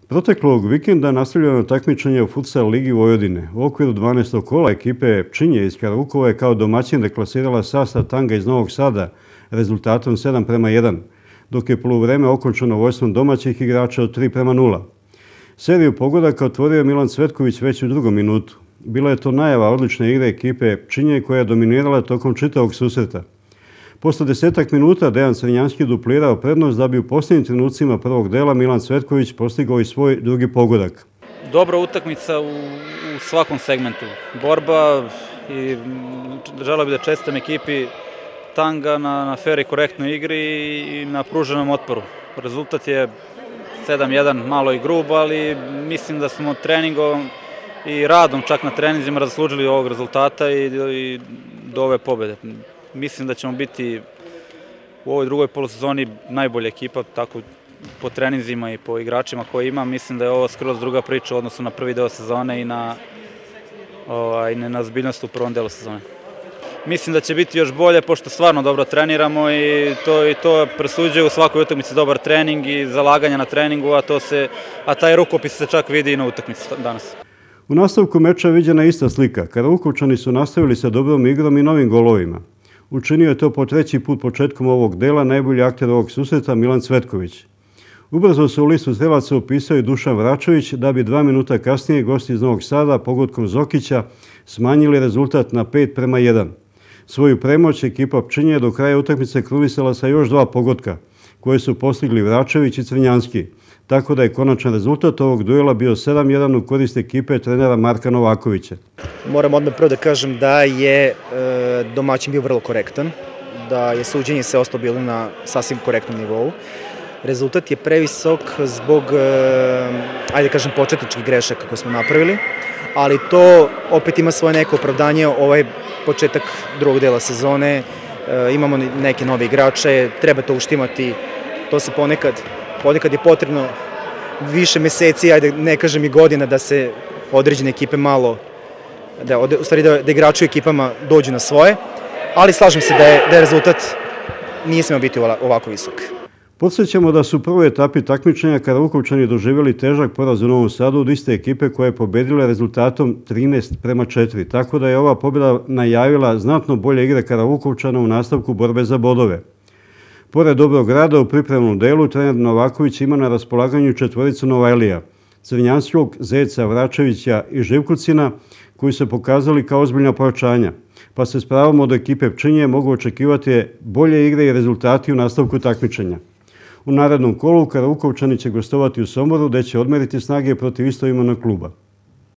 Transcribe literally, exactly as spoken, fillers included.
Proteklog vikenda nastavljeno takmičenje u Futsal ligi Vojvodine. U okviru dvanaestog kola ekipe Pčinje iz Karavukova je kao domaćin deklasirala sastav Tanga iz Novog Sada rezultatom sedam prema jedan, dok je poluvreme okončano vojstvom domaćih igrača od tri prema nula. Seriju pogodaka otvorio je Milan Cvetković već u drugom minutu. Bila je to najava odlične igre ekipe Pčinje koja je dominirala tokom čitavog susreta. Posle desetak minuta Dejan Crnjanski duplirao prednost da bi u posljednjim trenucima prvog dela Milan Cvetković postigao i svoj drugi pogodak. Dobra utakmica u, u svakom segmentu. Borba i želeo bih da čestitam ekipi Tanga na, na fer i korektnoj igri i na pruženom otporu. Rezultat je sedam jedan, malo i grub, ali mislim da smo treningom i radom čak na treninzima zaslužili ovog rezultata i, i do ove pobede. Mislim da ćemo biti u ovoj drugoj polusezoni najbolja ekipa, tako po treninzima i po igračima koje ima. Mislim da je ovo skroz druga priča u odnosu na prvi deo sezone i na, ovaj, na zbiljnost u prvom delu sezone. Mislim da će biti još bolje, pošto stvarno dobro treniramo i to, i to presuđuje u svakoj utakmici dobar trening i zalaganje na treningu, a, to se, a taj rukopis se čak vidi i na utakmici danas. U nastavku meča viđena ista slika. Karavukovčani su nastavili sa dobrom igrom i novim golovima. Učinio je to po treći put početkom ovog dela najbolji akter ovog susreta Milan Cvetković. Ubrzo se u listu strelaca upisao i Dušan Vračević, da bi dva minuta kasnije gosti iz Novog Sada pogodkom Zokića smanjili rezultat na pet prema jedan. Svoju premoć ekipa Pčinje je do kraja utakmice krunisala sa još dva pogotka, koje su postigli Vračević i Crnjanski, tako da je konačan rezultat ovog duela bio sedam jedan u korist ekipe trenera Marka Novakovića. Moram odmah prvo da kažem da je e, domaćin bio vrlo korektan, da je suđenje se ostalo bilo na sasvim korektnom nivou. Rezultat je previsok zbog, e, ajde kažem, početničkih grešaka koje smo napravili, ali to opet ima svoje neko opravdanje, ovaj početak drugog dela sezone, e, imamo neke nove igrače, treba to uštimati, to se ponekad, ponekad je potrebno više meseci, ajde ne kažem i godina, da se određene ekipe malo, da, u stvari da, da igrači u ekipama dođu na svoje, ali slažem se da je, da je rezultat nije smeo biti ovako visok. Podsjećamo da su u prvoj etapi takmičenja Karavukovčani doživjeli težak poraz u Novom Sadu od iste ekipe koja je pobedila rezultatom trinaest prema četiri, tako da je ova pobjeda najavila znatno bolje igre Karavukovčana u nastavku borbe za bodove. Pored dobrog rada u pripremnom delu, trener Novaković ima na raspolaganju četvoricu Novajlija, Crnjanskog, Zeca, Vračevića i Živkucina, koji su pokazali kao ozbiljna pojačanja, pa se s pravom od ekipe Pčinje mogu očekivati bolje igre i rezultati u nastavku takmičenja. U narednom kolu Karavukovčani će gostovati u Somboru, gde će odmeriti snage protiv istoimenog kluba.